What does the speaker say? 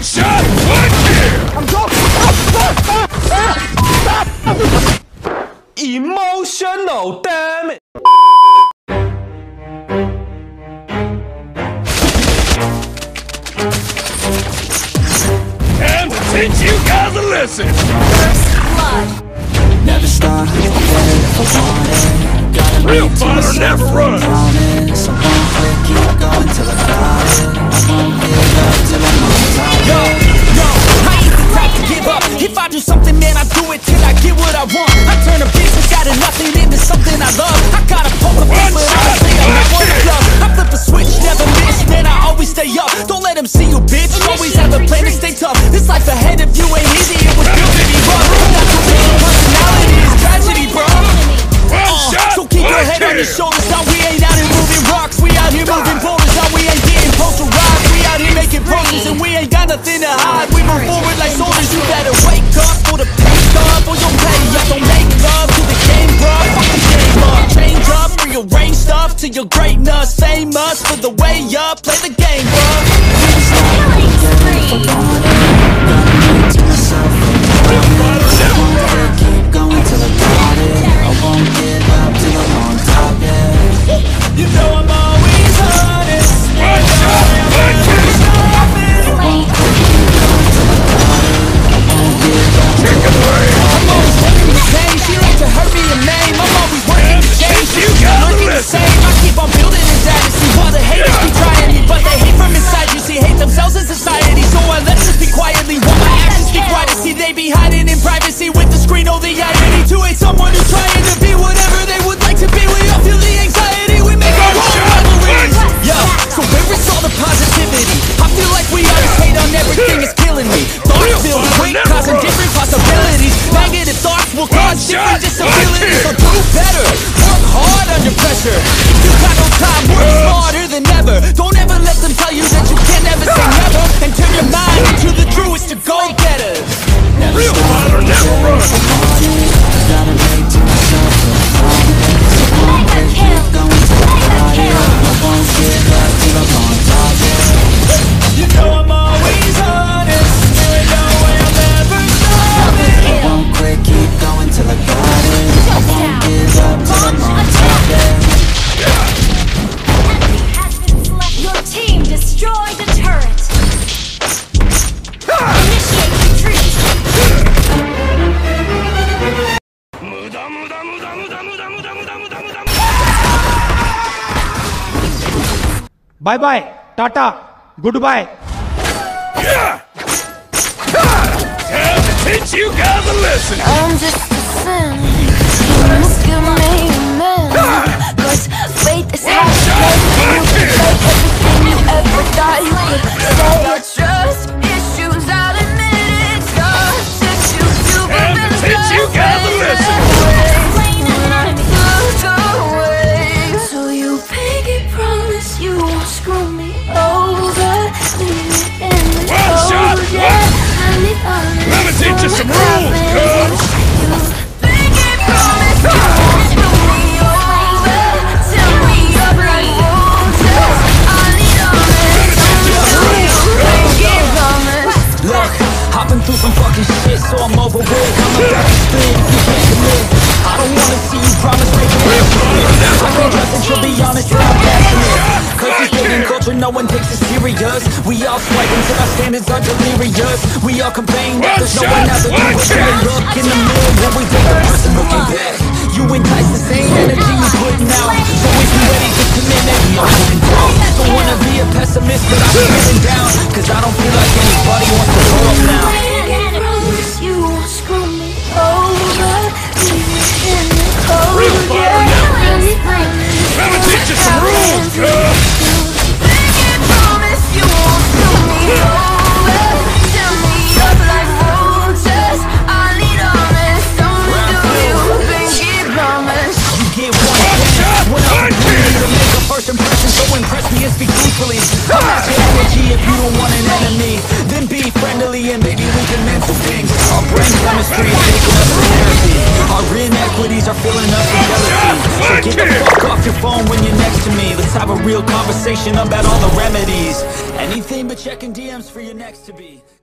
shot, one kill! I'm going! Emotional, damn it! Time to teach you guys a lesson! First blood. Never stop, get it if I want it. Gotta Real make it to fighter myself, never I runs. promise. I won't quit, keep going till I got it. I won't give up till I'm on top. Yo, I ain't the type to give up. If I do something, man, I do it till I get what I want. I turn a business out of nothing into something I love. I gotta poke a face, but I don't think I'm not one of love. I flip a switch, never miss, man, I always stay up. Don't let them see you, bitch, always have a plan to stay tough. This life ahead of you ain't easy, it was built to be rough. That's what your personality is, tragedy, bro. So keep your head on your shoulders, now we ain't out here moving rocks. We out here moving boulders, now we ain't getting posterized. We out here making progress and we ain't got nothing to hide. We move forward like soldiers, you better wake up for the pay stub or you'll pay up. Don't make love to the game, bro, fuck the game up. Change up, rearrange stuff till you're greatness. Famous for the way up, play the game, bro. Keep going till I got it. I won't give up till I'm on top, yeah. You know I'm always honest. One shot, one kill! I won't quit, keep going till I got it. I won't give up till Take it away! I'm always taking the same. She like to hurt me and name. I'm always working to change. You gotta Looking the listen. same. I keep on building this attitude while the haters keep trying me, but they hate from inside. You see, hate themselves in society, so I let them speak quietly while my actions speak right. See, they be hiding in privacy with the screen. Oh, the irony to hate someone who's trying to be whatever they would like to be. We all feel the anxiety. We make our own rivalries. Yeah, so where is all the positivity? I feel like we always hate on everything. It's killing me. Thoughts filled quick, causing different possibilities. Negative thoughts will cause different disabilities. So do better, work hard under pressure. If you got no time, work smarter than ever. Don't ever let them tell you that you can never say never. And turn your mind into the truest of go-getters. Real fighter never runs! gotta make to myself, I promise. I won't quit, keep going till I got it. I won't give up till I'm on top, yeah. You know I'm always honest. There ain't no way I'll ever stop it. I won't quit, keep going till I got it. I won't give up till I'm on top, yeah. Enemy has been slain. Your team destroyed the turret. Initiate retreat. Bye bye, Tata, goodbye. Yeah! Time to teach you guys a lesson! I'm just a sin. You must give me a man. Cause faith is hard to make. You can say everything you ever thought you could say. Your trust issues, I'll admit it. Trust issues, you Time to teach you guys a lesson! Slain an enemy. So you pinky promise you won't screw me over. Leave me in the One shot, cold, yeah. I need honest. Let me teach you some rules, cuz! Pinky promise you won't screw me over. Tell me you're right. I need honest. Pinky promise. Look, I've been through some fucking shit, so I'm over with. I'm about to split if you can't commit. I don't wanna see you promise making it. I can't trust that you'll be honest and I'm passionate. Cause this dating culture, no one takes it serious. We all swipe until our standards are delirious. We all complain that there's no one out there to us. We look in the mirror when we take a person looking back. You entice the same energy you putting out. So if you ready to commit, maybe you're holding down. Don't wanna be a pessimist, but I'm feeling down. Cause I don't feel like anybody wants to grow up now. Promise you won't screw me over. Leave me in the cold, Real fighter never yeah. Let me teach you some rules, cuz! Pinky promise you won't screw me over. Tell me you're like vultures. I need honest. Don't do you. Pinky promise. You get one chance when I'm ready to make a first impression. So impress me and speak truthfully. I'll match your energy if you don't want an enemy. Then be friendly and maybe we can mend some things. Our brain chemistry is taking us to therapy. Our inequities are filling us with jealousy. So get the fuck off your phone when you're next to me. Let's have a real conversation about all the remedies. Anything but checking DMs for your next to be.